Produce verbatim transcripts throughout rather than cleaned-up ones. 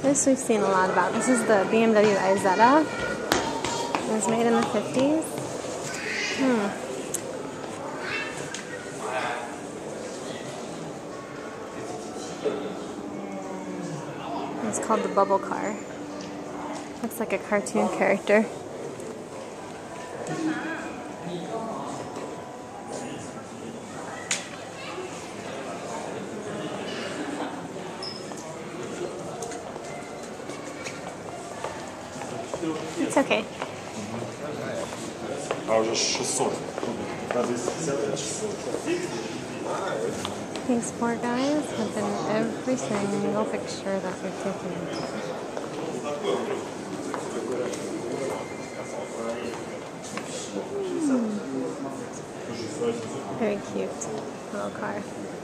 This we've seen a lot about. This is the B M W Isetta. It was made in the fifties. Hmm. It's called the Bubble Car. Looks like a cartoon character. It's okay. These four guys have been in every single picture that we've taken. Mm. Very cute little car.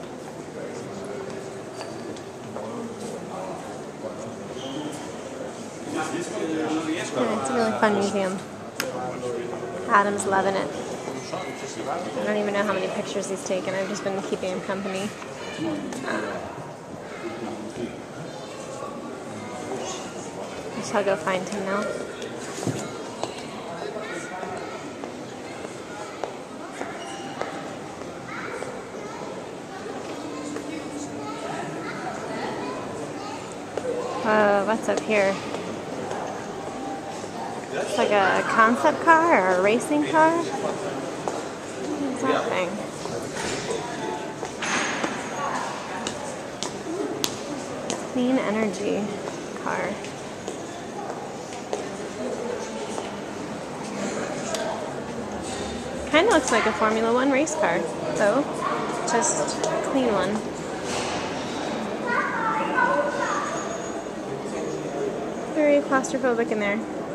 Yeah, it's a really fun museum. Adam's loving it. I don't even know how many pictures he's taken. I've just been keeping him company. I shall go find him now. Uh, what's up here? It's like a concept car or a racing car? What's that thing? Clean energy car. Kind of looks like a Formula One race car, though. Just a clean one. Very claustrophobic in there.